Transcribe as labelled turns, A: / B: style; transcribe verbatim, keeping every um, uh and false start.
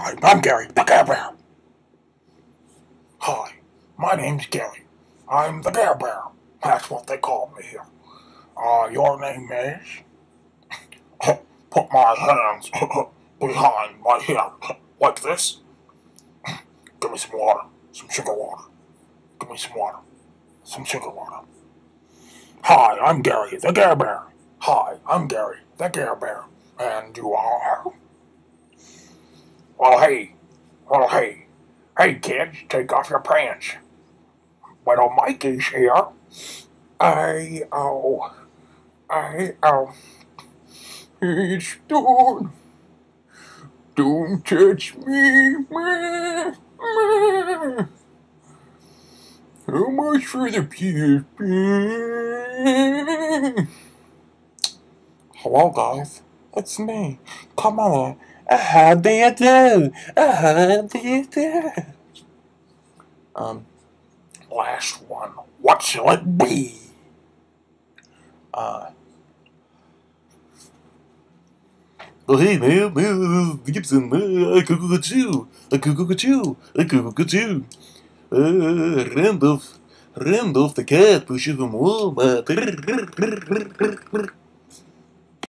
A: Hi, I'm Gary, the Care Bear. Hi, my name's Gary. I'm the Care Bear. That's what they call me here. Uh, your name is? Put my hands behind my head, like this. Give me some water, some sugar water. Give me some water, some sugar water. Hi, I'm Gary, the Care Bear. Hi, I'm Gary, the Care Bear. And you are? Well, hey, well, hey. Hey, kids, take off your pants. Little Mikey's here. I, oh, I, oh, it's done. Don't touch me. Meh, meh. How much for the P S P? Hello, guys. It's me. Come on. How do you do? How do you do? Um, last one. What shall it be? Uh, Oh, hey, man, man, this is Gibson, uh, cuckoo-cuckoo, a cuckoo-cuckoo, a cuckoo-cuckoo. Uh, Randolph, Randolph the cat pushes from Walmart.